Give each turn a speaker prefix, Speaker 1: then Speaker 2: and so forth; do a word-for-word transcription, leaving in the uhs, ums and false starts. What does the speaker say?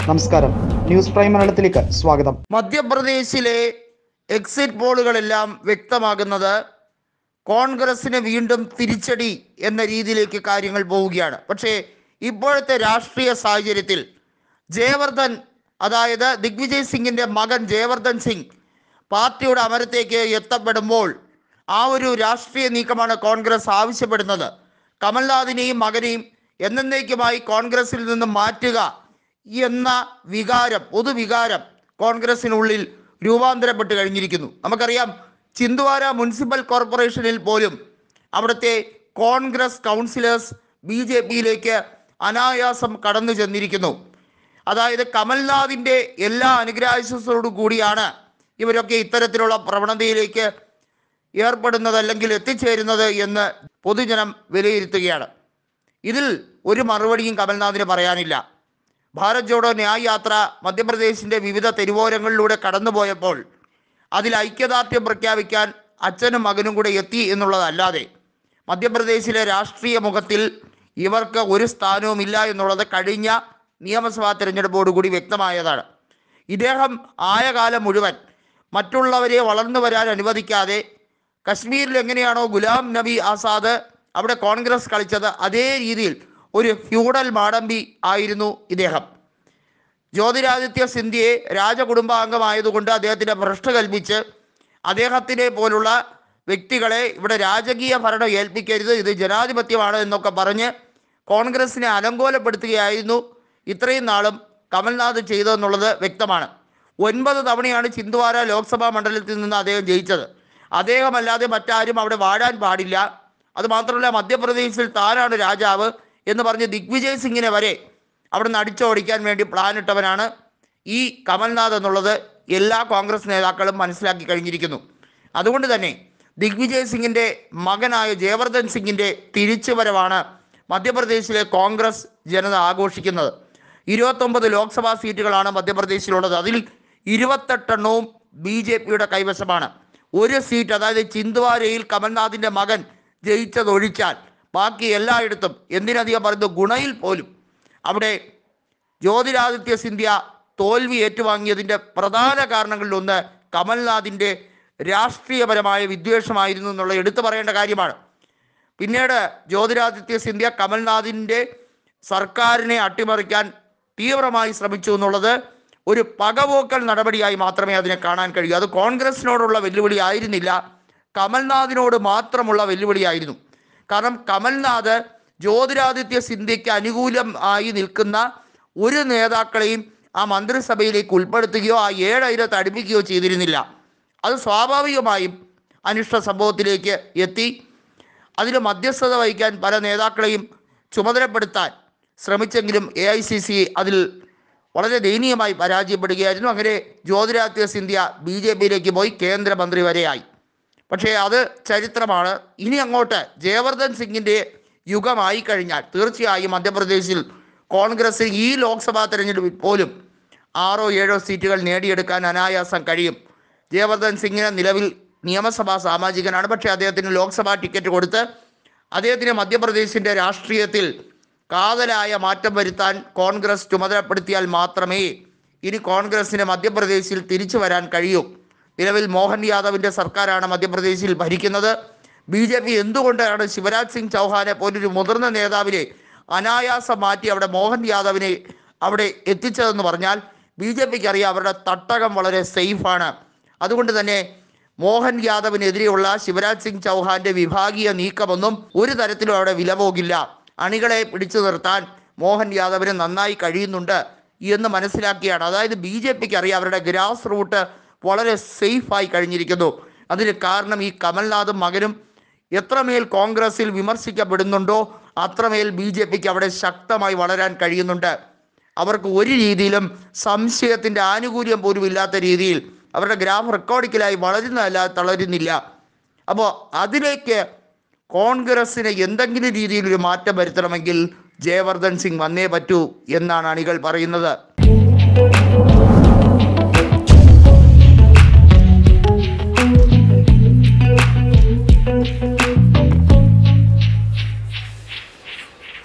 Speaker 1: നമസ്കാരം, news prime മലയാളത്തിലേക്ക് സ്വാഗതം.
Speaker 2: മധ്യപ്രദേശിലെ എക്സിറ്റ് പോളുകളെല്ലാം വ്യക്തമാകുന്നത് കോൺഗ്രസിന് വീണ്ടും തിരിച്ചടി എന്ന രീതിയിലേക്ക് കാര്യങ്ങൾ പോവുകയാണ്. പക്ഷേ ഇപ്പോഴത്തെ രാഷ്ട്രീയ സാഹചര്യത്തിൽ ജയവർദ്ധൻ, അതായത് ദിഗ്വിജയ് സിംഗിൻ്റെ മകൻ ജയവർദ്ധൻ സിംഗ് പാർട്ടിയുടെ അമരത്തേക്ക് എത്തപ്പെടുമ്പോൾ ആ ഒരു രാഷ്ട്രീയ നീക്കമാണ് കോൺഗ്രസ് ആവശ്യപ്പെടുന്നത്. കമൽനാഥിനെയും മകനെയും എന്നേക്കുമായി കോൺഗ്രസിൽ നിന്ന് മാറ്റുക എന്ന വികാരം, പൊതുവികാരം കോൺഗ്രസിനുള്ളിൽ രൂപാന്തരപ്പെട്ട് കഴിഞ്ഞിരിക്കുന്നു. നമുക്കറിയാം, ചിന്ദ്വാര മുനിസിപ്പൽ കോർപ്പറേഷനിൽ പോലും അവിടുത്തെ കോൺഗ്രസ് കൗൺസിലേഴ്സ് ബി ജെ പിയിലേക്ക് അനായാസം കടന്നു ചെന്നിരിക്കുന്നു. അതായത് കമൽനാഥിൻ്റെ എല്ലാ അനുഗ്രഹാശിസോടു കൂടിയാണ് ഇവരൊക്കെ ഇത്തരത്തിലുള്ള പ്രവണതയിലേക്ക് ഏർപ്പെടുന്നത് അല്ലെങ്കിൽ എത്തിച്ചേരുന്നത് എന്ന് പൊതുജനം വിലയിരുത്തുകയാണ്. ഇതിൽ ഒരു മറുപടിയും കമൽനാഥിന് പറയാനില്ല. ഭാരത് ജോഡോ ന്യായ് യാത്ര മധ്യപ്രദേശിൻ്റെ വിവിധ തെരുവോരങ്ങളിലൂടെ കടന്നുപോയപ്പോൾ അതിൽ ഐക്യദാർഢ്യം പ്രഖ്യാപിക്കാൻ അച്ഛനും മകനും കൂടെ എത്തി എന്നുള്ളതല്ലാതെ മധ്യപ്രദേശിലെ രാഷ്ട്രീയ മുഖത്തിൽ ഇവർക്ക് ഒരു സ്ഥാനവുമില്ല എന്നുള്ളത് കഴിഞ്ഞ നിയമസഭാ തിരഞ്ഞെടുപ്പോടുകൂടി വ്യക്തമായതാണ്. ഇദ്ദേഹം ആയ കാലം മുഴുവൻ മറ്റുള്ളവരെ വളർന്നു വരാൻ അനുവദിക്കാതെ കശ്മീരിൽ എങ്ങനെയാണോ ഗുലാം നബി ആസാദ് അവിടെ കോൺഗ്രസ് കളിച്ചത്, അതേ രീതിയിൽ ഒരു ഫ്യൂഡൽ മാടമ്പി ആയിരുന്നു ഇദ്ദേഹം. ജ്യോതിരാദിത്യ സിന്ധ്യയെ രാജകുടുംബാംഗമായതുകൊണ്ട് അദ്ദേഹത്തിൻ്റെ ഭ്രഷ്ട് കൽപ്പിച്ച് അദ്ദേഹത്തിനെ പോലുള്ള വ്യക്തികളെ ഇവിടെ രാജകീയ ഭരണം ഏൽപ്പിക്കരുത്, ഇത് ജനാധിപത്യമാണ് എന്നൊക്കെ പറഞ്ഞ് കോൺഗ്രസിനെ അലങ്കോലപ്പെടുത്തുകയായിരുന്നു ഇത്രയും നാളും കമൽനാഥ് ചെയ്തതെന്നുള്ളത് വ്യക്തമാണ്. ഒൻപത് തവണയാണ് ചിന്ദ്വാര ലോക്സഭാ മണ്ഡലത്തിൽ നിന്ന് അദ്ദേഹം ജയിച്ചത്. അദ്ദേഹമല്ലാതെ മറ്റാരും അവിടെ വാഴാൻ പാടില്ല, അതുമാത്രമല്ല മധ്യപ്രദേശിൽ താനാണ് രാജാവ് എന്ന് പറഞ്ഞ് ദിഗ്വിജയ് സിംഗിനെ വരെ അവിടെ നിന്ന് അടിച്ചോടിക്കാൻ വേണ്ടി പ്ലാനിട്ടവനാണ് ഈ കമൽനാഥ് എന്നുള്ളത് എല്ലാ കോൺഗ്രസ് നേതാക്കളും മനസ്സിലാക്കി കഴിഞ്ഞിരിക്കുന്നു. അതുകൊണ്ട് തന്നെ ദിഗ്വിജയ് സിംഗിൻ്റെ മകനായ ജയവർദ്ധൻ സിംഗിൻ്റെ തിരിച്ചുവരവാണ് മധ്യപ്രദേശിലെ കോൺഗ്രസ് ജനത ആഘോഷിക്കുന്നത്. ഇരുപത്തൊമ്പത് ലോക്സഭാ സീറ്റുകളാണ് മധ്യപ്രദേശിലുള്ളത്. അതിൽ ഇരുപത്തെട്ടെണ്ണവും ബി ജെ പിയുടെ കൈവശമാണ്. ഒരു സീറ്റ്, അതായത് ചിന്ദ്വാരയിൽ കമൽനാഥിൻ്റെ മകൻ ജയിച്ചതൊഴിച്ചാൽ ബാക്കി എല്ലായിടത്തും, എന്തിനധികം പറയുന്നത് ഗുണയിൽ പോലും അവിടെ ജ്യോതിരാദിത്യ സിന്ധ്യ തോൽവി ഏറ്റുവാങ്ങിയതിൻ്റെ പ്രധാന കാരണങ്ങളിലൊന്ന് കമൽനാഥിൻ്റെ രാഷ്ട്രീയപരമായ വിദ്വേഷമായിരുന്നു എന്നുള്ള എടുത്തു പറയേണ്ട കാര്യമാണ്. പിന്നീട് ജ്യോതിരാദിത്യ സിന്ധ്യ കമൽനാഥിൻ്റെ സർക്കാരിനെ അട്ടിമറിക്കാൻ തീവ്രമായി ശ്രമിച്ചു എന്നുള്ളത് ഒരു പകപോക്കൽ നടപടിയായി മാത്രമേ അതിനെ കാണാൻ കഴിയൂ. അത് കോൺഗ്രസിനോടുള്ള വെല്ലുവിളി ആയിരുന്നില്ല, കമൽനാഥിനോട് മാത്രമുള്ള വെല്ലുവിളിയായിരുന്നു. കാരണം കമൽനാഥ് ജ്യോതിരാദിത്യ സിന്ധ്യയ്ക്ക് അനുകൂലം ആയി നിൽക്കുന്ന ഒരു നേതാക്കളെയും ആ മന്ത്രിസഭയിലേക്ക് ഉൾപ്പെടുത്തുകയോ ആ ഏഴയിലത്ത് അടുപ്പിക്കുകയോ ചെയ്തിരുന്നില്ല. അത് സ്വാഭാവികമായും അനിഷ്ട സംഭവത്തിലേക്ക് എത്തി. അതിൽ മധ്യസ്ഥത വഹിക്കാൻ പല നേതാക്കളെയും ചുമതലപ്പെടുത്താൻ ശ്രമിച്ചെങ്കിലും എ ഐ സി സി അതിൽ വളരെ ദയനീയമായി പരാജയപ്പെടുകയായിരുന്നു. അങ്ങനെ ജ്യോതിരാദിത്യ സിന്ധ്യ ബി ജെ പിയിലേക്ക് പോയി കേന്ദ്രമന്ത്രി വരെയായി. പക്ഷേ അത് ചരിത്രമാണ്. ഇനി അങ്ങോട്ട് ജയവർദ്ധൻ സിംഗിൻ്റെ യുഗമായി കഴിഞ്ഞാൽ തീർച്ചയായും മധ്യപ്രദേശിൽ കോൺഗ്രസ് ഈ ലോക്സഭാ തെരഞ്ഞെടുപ്പിൽ പോലും ആറോ ഏഴോ സീറ്റുകൾ നേടിയെടുക്കാൻ അനായാസം കഴിയും. ജയവർദ്ധൻ സിംഗിന് നിലവിൽ നിയമസഭാ സാമാജികനാണ്. പക്ഷേ അദ്ദേഹത്തിന് ലോക്സഭാ ടിക്കറ്റ് കൊടുത്ത് അദ്ദേഹത്തിന് മധ്യപ്രദേശിൻ്റെ രാഷ്ട്രീയത്തിൽ കാതലായ മാറ്റം വരുത്താൻ കോൺഗ്രസ് ചുമതലപ്പെടുത്തിയാൽ മാത്രമേ ഇനി കോൺഗ്രസിന് മധ്യപ്രദേശിൽ തിരിച്ചു വരാൻ കഴിയൂ. നിലവിൽ മോഹൻ യാദവിൻ്റെ സർക്കാരാണ് മധ്യപ്രദേശിൽ ഭരിക്കുന്നത്. ബി ജെ പി എന്തുകൊണ്ടാണ് ശിവരാജ് സിംഗ് ചൗഹാനെ പോലൊരു മുതിർന്ന നേതാവിനെ അനായാസം മാറ്റി അവിടെ മോഹൻ യാദവിനെ അവിടെ എത്തിച്ചതെന്ന് പറഞ്ഞാൽ ബി ജെ പിക്ക് അറിയാം അവരുടെ തട്ടകം വളരെ സേഫാണ്. അതുകൊണ്ട് തന്നെ മോഹൻ യാദവിനെതിരെയുള്ള ശിവരാജ് സിംഗ് ചൗഹാന്റെ വിഭാഗീയ നീക്കമൊന്നും ഒരു തരത്തിലും അവിടെ വില പോകില്ല. അണികളെ പിടിച്ചു നിർത്താൻ മോഹൻ യാദവിന് നന്നായി കഴിയുന്നുണ്ട് എന്ന് മനസ്സിലാക്കിയാണ്. അതായത് ബി ജെ പിക്ക് അറിയാം അവരുടെ ഗ്രാസ് റൂട്ട് വളരെ സേഫായി കഴിഞ്ഞിരിക്കുന്നു. അതിന് കാരണം ഈ കമൽനാഥും മകനും എത്രമേൽ കോൺഗ്രസിൽ വിമർശിക്കപ്പെടുന്നുണ്ടോ അത്രമേൽ ബി ജെ പിക്ക് അവിടെ ശക്തമായി വളരാൻ കഴിയുന്നുണ്ട്. അവർക്ക് ഒരു രീതിയിലും സംശയത്തിൻ്റെ ആനുകൂല്യം പോലും ഇല്ലാത്ത രീതിയിൽ അവരുടെ ഗ്രാഫ് റെക്കോർഡിക്കലായി വളരുന്നതല്ലാതെ തളരുന്നില്ല. അപ്പോൾ അതിലേക്ക് കോൺഗ്രസ്സിന് എന്തെങ്കിലും രീതിയിലൊരു മാറ്റം വരുത്തണമെങ്കിൽ ജയവർദ്ധൻ സിംഗ് വന്നേ പറ്റൂ എന്നാണ് അണികൾ പറയുന്നത്.